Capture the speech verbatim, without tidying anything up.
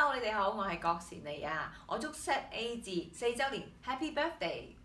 Hello， 你哋好，我係郭善妮啊！我祝 Set A 字四週年 Happy Birthday！